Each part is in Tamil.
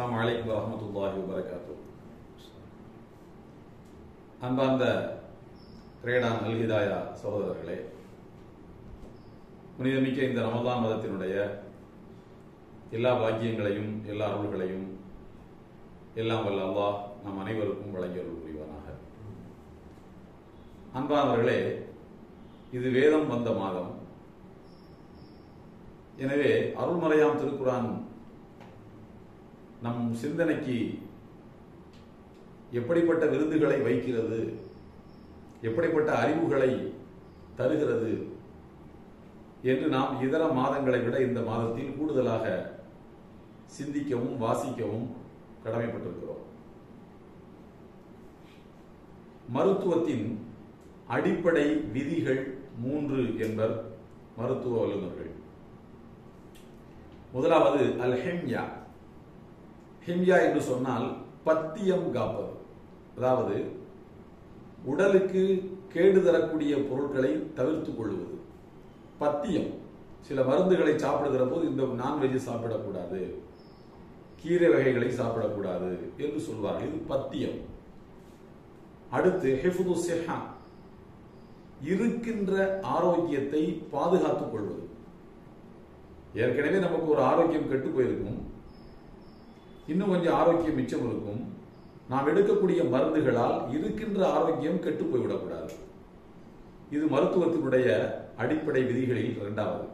அஸ்ஸலாமு அலைக்கும் வரஹ்மத்துல்லாஹி வபரகாத்துஹு. அன்பார்ந்த ரேடான் அல் ஹிதாயா சகோதரர்களே, புனிதமிக்க இந்த ரமலான் மாதத்தினுடைய எல்லா பாக்கியங்களையும் எல்லா அருள்களையும் எல்லாம் வல்ல அல்லாஹ் நம் அனைவருக்கும் வழங்கி அருள் புரிவானாக. அன்பானவர்களே, இது வேதம் வந்த மாதம். எனவே அருள்மறையாம் திருக்குரான் நம் சிந்தனைக்கு எப்படிப்பட்ட விருதுகளை வைக்கிறது, எப்படிப்பட்ட அறிவுகளை தருகிறது என்று நாம் இதர மாதங்களை விட இந்த மாதத்தில் கூடுதலாக சிந்திக்கவும் வாசிக்கவும் கடமைப்பட்டிருக்கிறோம். மருத்துவத்தின் அடிப்படை விதிகள் 3 என்பர் மருத்துவ வல்லுநர்கள். முதலாவது அல் ஹிம்யா. ஹிம்யா என்று சொன்னால் பத்தியம் காப்பது, அதாவது உடலுக்கு கேடு தரக்கூடிய பொருட்களை தவிர்த்துக் கொள்வது. பத்தியம், சில மருந்துகளை சாப்பிடுகிற போது இந்த நான்வெஜ் சாப்பிடக்கூடாது, கீரை வகைகளை சாப்பிடக்கூடாது என்று சொல்வார்கள். இது பத்தியம். அடுத்து ஹிஃபுது ஸிஹா, இருக்கின்ற ஆரோக்கியத்தை பாதுகாத்துக் கொள்வது. ஏற்கனவே நமக்கு ஒரு ஆரோக்கியம் கெட்டு போயிருக்கும், இன்னும் கொஞ்சம் ஆரோக்கியம் மிச்சம் இருக்கும். நாம் எடுக்கக்கூடிய மருந்துகளால் இருக்கின்ற ஆரோக்கியம் கெட்டு போய்விடக்கூடாது. இது மருத்துவத்தினுடைய அடிப்படை விதிகளில் 2வது.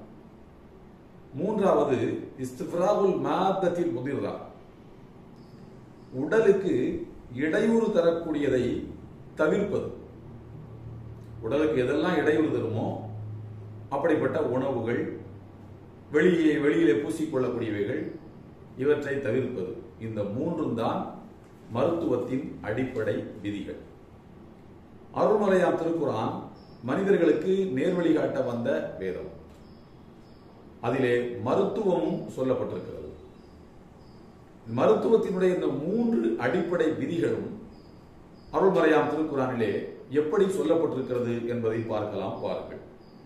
3வது இஸ்திஃப்ராகுல் மாத்தத்தில் முதிர்ரா, உடலுக்கு இடையூறு தரக்கூடியதை தவிர்ப்பது. உடலுக்கு எதெல்லாம் இடையூறு தருமோ அப்படிப்பட்ட உணவுகள், வெளியிலே பூசிக்கொள்ளக்கூடியவைகள், இவற்றை தவிர்ப்பது. இந்த 3 தான் மருத்துவத்தின் அடிப்படை விதிகள். அருள்மறையாம் திருக்குரான் மனிதர்களுக்கு நேர்வழி காட்ட வந்த வேதம். அதிலே மருத்துவமும் சொல்லப்பட்டிருக்கிறது. மருத்துவத்தினுடைய இந்த 3 அடிப்படை விதிகளும் அருள்மறையாம் திருக்குரானிலே எப்படி சொல்லப்பட்டிருக்கிறது என்பதை பார்க்கலாம். பாருங்கள்.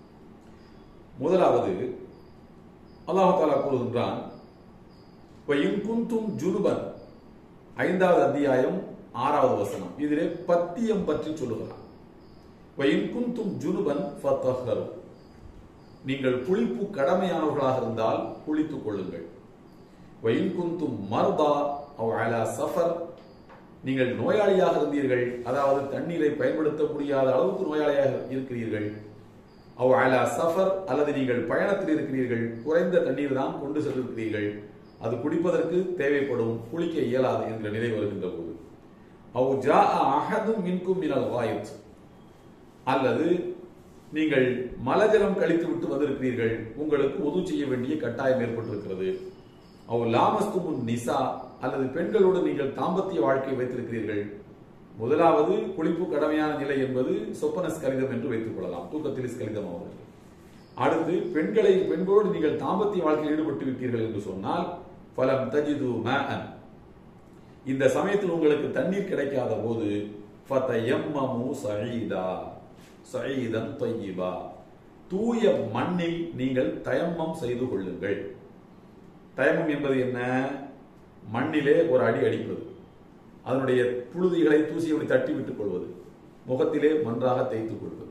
முதலாவது அல்லாஹ் தஆலா கூறுகின்றான், வஇன்குந்தும் ஜுனுபன், 5வது அத்தியாயம் 6வது வசனம். இதிலே பத்தியம் பற்றி சொல்லுகிறான். வஇன்குந்தும் ஜுனுபன் ஃபதஹரு, நீங்கள் குளிப்பு கடமையானவர்களாக இருந்தால் குளித்துக் கொள்ளுங்கள். வஇன்குந்தும் மர்தா அவ் அலா சஃபர், நீங்கள் நோயாளியாக இருந்தீர்கள், அதாவது தண்ணீரை பயன்படுத்த முடியாத அளவுக்கு நோயாளியாக இருக்கிறீர்கள். அவ் அலா சஃபர், அல்லது நீங்கள் பயணத்தில் இருக்கிறீர்கள், குறைந்த தண்ணீர் தான் கொண்டு சென்றிருக்கிறீர்கள், அது குடிப்பதற்கு தேவைப்படும், குளிக்க இயலாது என்ற நிலை வருகின்ற போது. அவ் ஜாஅ அஹதும் மின்கும் மினல் காயித், அல்லது நீங்கள் மலஜலம் கழித்து விட்டு வந்திருக்கிறீர்கள், உங்களுக்கு உது செய்ய வேண்டிய கட்டாயம் ஏற்பட்டிருக்கிறது. அவ் லாமஸ்துமுன் நிசா, அல்லது பெண்களோடு நீங்கள் தாம்பத்திய வாழ்க்கை வைத்திருக்கிறீர்கள். முதலாவது குளிப்பு கடமையான நிலை என்பது சொப்பன ஸ்கலிதம் என்று வைத்துக் கொள்ளலாம், தூக்கத்தில் ஸ்கலிதம் ஆவது. அடுத்து பெண்களோடு நீங்கள் தாம்பத்திய வாழ்க்கையில் ஈடுபட்டு விட்டீர்கள் என்று சொன்னால் ஃபலம் தஜிது மாஅன், இந்த சமயத்தில் உங்களுக்கு தண்ணீர் கிடைக்காத போது ஃபதயம்மமு ஸஈதா ஸஈதன் தய்யிபா, தூய மண்ணில் நீங்கள் தயம்மம் செய்து கொள்ளுங்கள். தயம்மம் என்பது என்ன? மண்ணிலே ஒரு அடி அடிப்பது, அதனுடைய புழுதிகளை தூசியை தட்டி விட்டுக் கொள்வது, முகத்திலே மன்றாக தேய்த்துக் கொள்வது.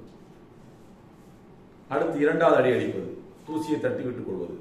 அடுத்து 2வது அடி அடிப்பது, தூசியை தட்டி விட்டுக் கொள்வது,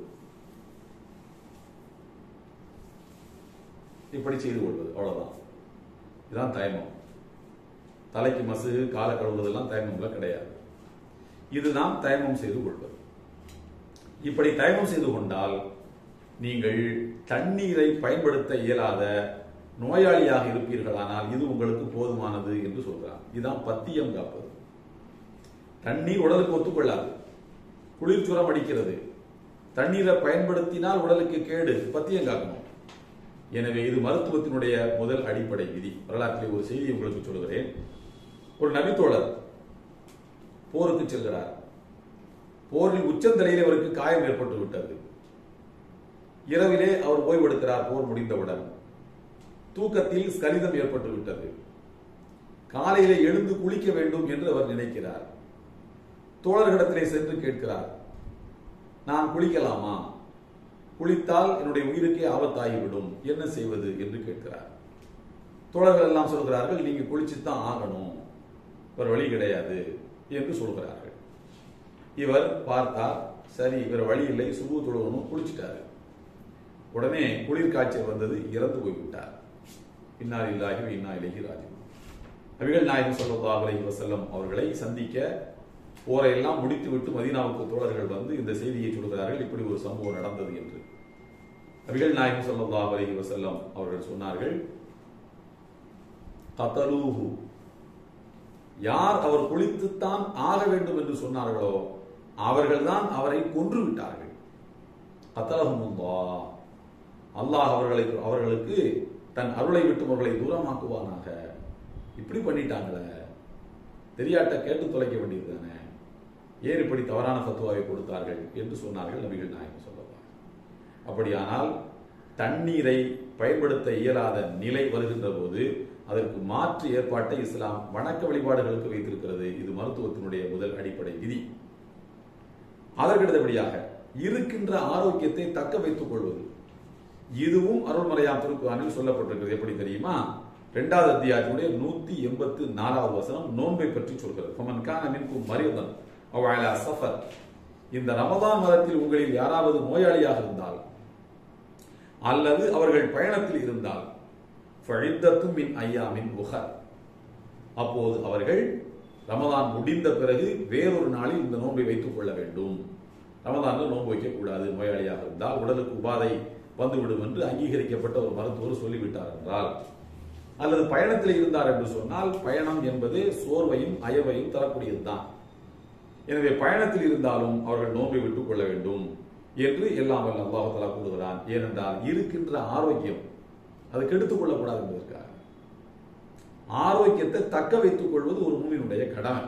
இப்படி செய்து கொள்வது. அவ்வளவுதான், இதுதான் தயமம். தலைக்கு மசு, காலை கழுவுவதெல்லாம் தயமம்ல கிடையாது. இதுதான் தயமம் செய்து கொள்வது. இப்படி தயமம் செய்து கொண்டால் நீங்கள் தண்ணீரை பயன்படுத்த இயலாத நோயாளியாக இருப்பீர்களானால் இது உங்களுக்கு போதுமானது என்று சொல்றார். இதுதான் பத்தியம் காப்பது. தண்ணீர் உடலுக்கு ஒத்துக்கொள்ளாது, குளிர்ச்சுரம் அடிக்கிறது, தண்ணீரை பயன்படுத்தினால் உடலுக்கு கேடு, பத்தியம் காக்கணும். எனவே இது மருத்துவத்தினுடைய முதல் அடிப்படை விதி. வரலாற்றில் ஒரு செய்தி உங்களுக்கு சொல்கிறேன். ஒரு நபித்தோழர் போருக்கு செல்கிறார். போரில் உச்சந்தலையில் அவருக்கு காயம் ஏற்பட்டு விட்டது. இரவிலே அவர் ஓய்வெடுக்கிறார். போர் முடிந்தவுடன் தூக்கத்தில் ஸ்கலிதம் ஏற்பட்டு விட்டது. காலையிலே எழுந்து குளிக்க வேண்டும் என்று அவர் நினைக்கிறார். தோழர்களிடத்திலே சென்று கேட்கிறார், நான் குளிக்கலாமா? குளித்தால் என்னுடைய உயிருக்கே ஆபத்தாகிவிடும், என்ன செய்வது என்று கேட்கிறார். தோழர்கள் எல்லாம் சொல்கிறார்கள், நீங்க குளிச்சுத்தான் ஆகணும், வேற வழி கிடையாது என்று சொல்கிறார்கள். இவர் பார்த்தார், சரி வேற வழி இல்லை, சுபு தொழுவனும், குளிச்சுட்டாரு. உடனே குளிர் காய்ச்சல் வந்தது, இறந்து போய்விட்டார். இன்னா லில்லாஹி வ இன்னா இலைஹி ராஜிஊன். நபிகள் நாயகம் ஸல்லல்லாஹு அலைஹி வஸல்லம் அவர்களை சந்திக்க போரையெல்லாம் முடித்துவிட்டு மதீனாவுக்கு தோழர்கள் வந்து இந்த செய்தியை சொல்கிறார்கள், இப்படி ஒரு சம்பவம் நடந்தது என்று. நபிகள் நாயகம் ஸல்லல்லாஹு அலைஹி வஸல்லம் அவர்கள் சொன்னார்கள், கதலூஹு, யார் அவர் குளித்துத்தான் ஆக வேண்டும் என்று சொன்னார்களோ அவர்கள்தான் அவரை கொன்று விட்டார்கள். கதலஹுமுல்லாஹ், அல்லாஹ் அவர்களுக்கு தன் அருளை விட்டு அவர்களை தூரமாக்குவானாக. இப்படி பண்ணிட்டாங்களே, தெரியாட்ட கேட்டு தொலைக்க வேண்டியது தானே, ஏன் இப்படி தவறான ஃபத்வாவை கொடுத்தார்கள் என்று சொன்னார்கள் நபிகள் நாயகம் ஸல்லல்லாஹு. அப்படியானால் தண்ணீரை பயன்படுத்த இயலாத நிலை வருகின்ற போது அதற்கு மாற்று ஏற்பாட்டை இஸ்லாம் வணக்க வழிபாடுகளுக்கு வைத்திருக்கிறது. இது மருத்துவத்தினுடைய முதல் அடிப்படை விதி. அதற்கடுத்தபடியாக இருக்கின்ற ஆரோக்கியத்தை தக்க வைத்துக் கொள்வது, இதுவும் அருள்மறையாம் திருக்குர்ஆனில் சொல்லப்பட்டிருக்கிறது. எப்படி தெரியுமா? 2வது அத்தியாயத்தினுடைய 184வது வசனம் நோன்பை பற்றி சொல்கிறது. ஃபமன் கான மின்கும் மரீதன் அவ் அலா ஸஃபர், இந்த ரமதான் மாதத்தில் உங்களில் யாராவது நோயாளியாக இருந்தால் அல்லது அவர்கள் பயணத்தில் இருந்தால் ஃபஇத்தத்தும் மின் அய்யாமின் உஹர், அப்போது அவர்கள் ரமதான் முடிந்த பிறகு வேறொரு நாளில் இந்த நோன்பை வைத்துக் கொள்ள வேண்டும். ரமதானில் நோன்பு வைக்கக்கூடாது. நோயாளியாக இருந்தால், உடலுக்கு உபாதை வந்துவிடும் என்று அங்கீகரிக்கப்பட்ட ஒரு மருத்துவர் சொல்லிவிட்டார் என்றால், அல்லது பயணத்தில் இருந்தார் என்று சொன்னால், பயணம் என்பது சோர்வையும் அயவையும் தரக்கூடியதுதான். எனவே பயணத்தில் இருந்தாலும் அவர்கள் நோன்பை விட்டுக் கொள்ள வேண்டும் என்று எல்லாம் வல்ல அல்லாஹ் தஆலா கூறுகிறான். ஏனென்றால் இருக்கின்ற ஆரோக்கியம் அது கெடுத்துக் கொள்ளக்கூடாது என்பதற்காக. ஆரோக்கியத்தை தக்க வைத்துக் கொள்வது ஒரு மூமினுடைய கடமை.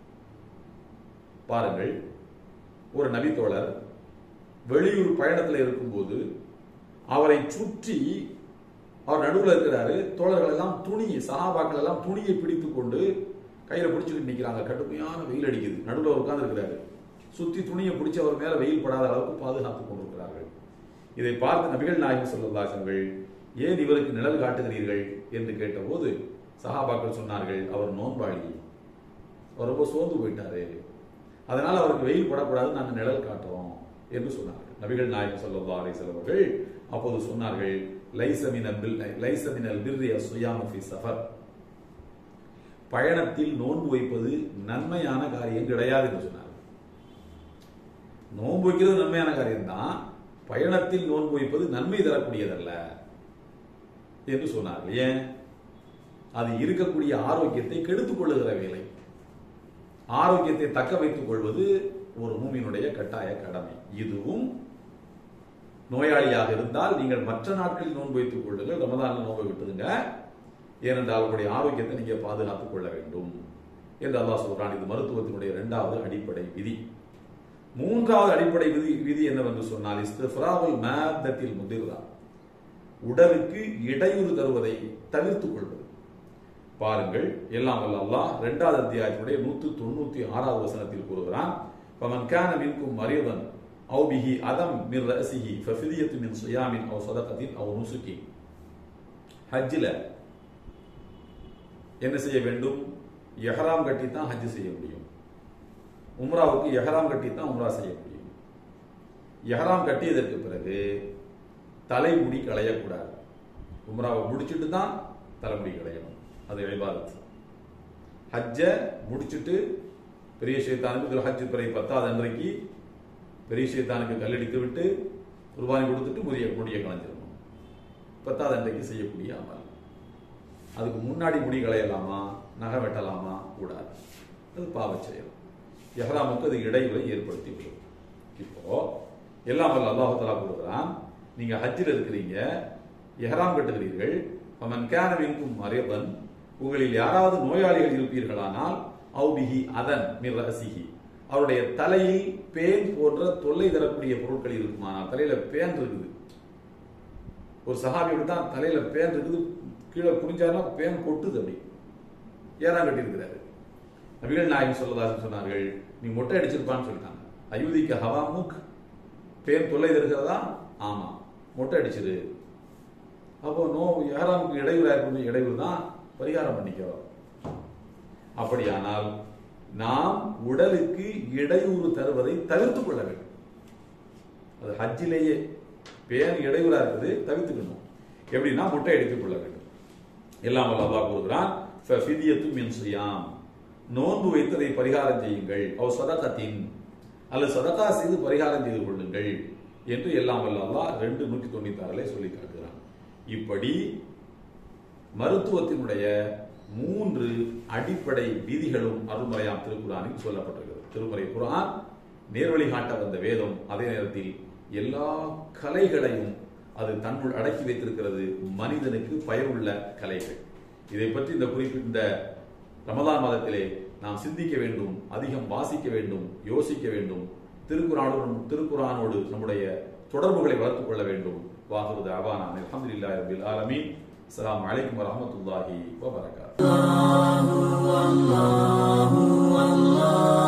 பாருங்கள், ஒரு நபித்தோழர் வெளியூர் பயணத்தில் இருக்கும்போது அவரை சுற்றி அவர் நடுவில் இருக்கிறாரு. தோழர்கள் எல்லாம் சஹாபாக்கள் எல்லாம் துணியை பிடித்துக் கொண்டு கையில பிடிச்சுக்கிட்டு நிற்கிறாங்க. கடுமையான வெயில் அடிக்குது, நடுவில் உட்கார்ந்து இருக்கிறாரு. சுத்தி துணியை பிடிச்சி அவர் மேல வெயில் படாத அளவுக்கு பாதுகாத்துக் கொண்டிருக்கிறார்கள். இதை பார்த்து நபிகள் நாயகம் ஸல்லல்லாஹு அலைஹி வஸல்லம், ஏன் இவருக்கு நிழல் காட்டுகிறீர்கள் என்று கேட்டபோது சஹாபாக்கள் சொன்னார்கள், அவர் நோன்பாளி, அவர் ரொம்ப சோர்ந்து போயிட்டாரு, அதனால அவருக்கு வெயில் படக்கூடாது, நாங்கள் நிழல் காட்டுறோம் என்று சொன்னார்கள். நபிகள் நாயகம் ஸல்லல்லாஹு அலைஹி வஸல்லம் அவர்கள் அப்போது சொன்னார்கள், லைஸ மினல் பிர்ரி அஸ்ஸியாமு ஃபீ ஸஃபர், பயணத்தில் நோன்பு வைப்பது நன்மையான காரியம் கிடையாது என்று சொன்னார்கள். நோன்பு வைக்கிறது நன்மையான காரியம் தான், பயணத்தில் நோன்பு வைப்பது நன்மை தரக்கூடியதல்ல என்று சொன்னார்கள். ஏன்? அது இருக்கக்கூடிய ஆரோக்கியத்தை கெடுத்துக் கொள்ளுகிற வேலை. ஆரோக்கியத்தை தக்க வைத்துக் கொள்வது ஒரு மூமினுடைய கட்டாய கடமை. இதுவும் நோயாளியாக இருந்தால் நீங்கள் மற்ற நாட்களில் நோன்பு வைத்துக் கொள்ளுங்கள், ரமதானில் நோன்பை விட்டுதுங்க, ஏனென்றால் அவருடைய ஆரோக்கியத்தை நீங்க பாதுகாத்துக் கொள்ள வேண்டும் என்று அல்லாஹ் சொல்றான். இது மருத்துவத்தினுடைய 2வது அடிப்படை விதி. 3வது அடிப்படை விதி என்னவென்று சொன்னால், இஸ்திஃப்ராவுல் மாத்தத்தில் முதிர்ரா, உடலுக்கு இடையூறு தருவதை தவிர்த்துக் கொள்வது. பாருங்கள், எல்லாம் வல்ல அல்லாஹ் 2வது அத்தியாயத்தினுடைய 196வது வசனத்தில் கூறுகிறான், ஃபமன் கான மின்கும் மரீதன் அவ் பிஹி அதம் மின் ரஸிஹி ஃபஃபிதியத்து மின் ஸியாமின் அவ் ஸதகத்தின் அவ் நுஸுகி. ஹஜ்ஜில என்ன செய்ய வேண்டும்? இஹ்ராம் கட்டி தான் ஹஜ் செய்ய முடியும். உம்ராவுக்கு இஹ்ராம் கட்டி தான் உம்ரா செய்ய முடியும். இஹ்ராம் கட்டியதற்கு பிறகு தலைமுடி களையக்கூடாது. உம்ராவை முடிச்சுட்டு தான் தலைமுடி களையணும், அது இபாதத். ஹஜ்ஜை முடிச்சுட்டு பெரிய ஷைத்தானுக்கு ஹஜ் பிறை 10வது அன்றைக்கு பெரிய ஷைத்தானுக்கு கல்லடித்து விட்டு குர்பானி கொடுத்துட்டு முடிய களைஞ்சிடணும். 10வது அன்றைக்கு செய்யக்கூடிய அமல். அதுக்கு முன்னாடி முடி களையலாமா, நகை வெட்டலாமா? கூடாது, அது பாவச் செயல். இஹ்ராமுக்கு அது இடைவெளி ஏற்படுத்தி விடும். இப்போ எல்லாம் வல்ல அல்லாஹ் தஆலா கூறுகிறான், நீங்க ஹஜ்ஜில் இருக்கிறீங்க, இஹ்ராம் கட்டுகிறீர்கள், ஃபமன் கான மின்கும் மரீதன், உங்களில் யாராவது நோயாளிகள் இருப்பீர்களானால், அவ் பிஹி அதன் மின் ரஸிஹி, அவருடைய தலையில் பேன் போன்ற தொல்லை தரக்கூடிய பொருட்கள் இருக்குமானால், தலையில பேன் இருக்குது, ஒரு சஹாபியோட தான் தலையில பேன் இருக்குது, கீழே குனிஞ்சானா பேன் கொட்டுது, அப்படி ஏறாம் கட்டி இருக்கிறாரு. நபிகள் நாயகம் ஸல்லல்லாஹு அலைஹி வஸல்லம் சொன்னார்கள், நீ மொட்டை அடிச்சிருப்பான்னு சொல்லிட்டாங்க. அயூதிக்க ஹவா மூக், பேன் தொல்லை தருகிறதா? ஆமா, மொட்டை அடிச்சிரு. அப்போ யாராமுக்கு இடையூறா இருக்கணும், இடையூறு தான் பரிகாரம் பண்ணிக்கோ. அப்படியானால் நாம் உடலுக்கு இடையூறு தருவதை தவிர்த்துக் கொள்ள வேண்டும். அது ஹஜ்ஜிலேயே பேன் இடையூறா இருக்குது, தவிர்த்துக்கணும். எப்படின்னா மொட்டை அடித்துக் கொள்ள வேண்டும். எல்லாம் அல்லாஹ் கூறுகிறான், நோன்பு வைத்ததை பரிகாரம் செய்யுங்கள், சதகத்தின் அல்லது சதகா செய்து பரிகாரம் செய்து கொள்ளுங்கள் என்று எல்லாம் அல்லாஹ் 296 சொல்லி காட்டுகிறான். இப்படி மருத்துவத்தினுடைய 3 அடிப்படை விதிகளும் அருள்மறையாம் திருக்குரானில் சொல்லப்பட்டிருக்கிறது. திருமறை குர்ஆன் நேர்வழி காட்ட வந்த வேதம், அதே நேரத்தில் எல்லா கலைகளையும் அது தன்னுள் அடக்கி வைத்திருக்கிறது. மனிதனுக்கு பயனுள்ள கலைகள். இதை பற்றி இந்த ரமலான் மாதத்திலே நாம் சிந்திக்க வேண்டும், அதிகம் வாசிக்க வேண்டும், யோசிக்க வேண்டும். திருக்குரானோடு நம்முடைய தொடர்புகளை வளர்த்துக் கொள்ள வேண்டும். வாஹிரு தஅவானா அல்ஹம்துலில்லாஹி ரப்பில் ஆலமீன். அஸ்ஸலாமு அலைக்கும் வரஹ்மத்துல்லாஹி வபரகாத்துஹு.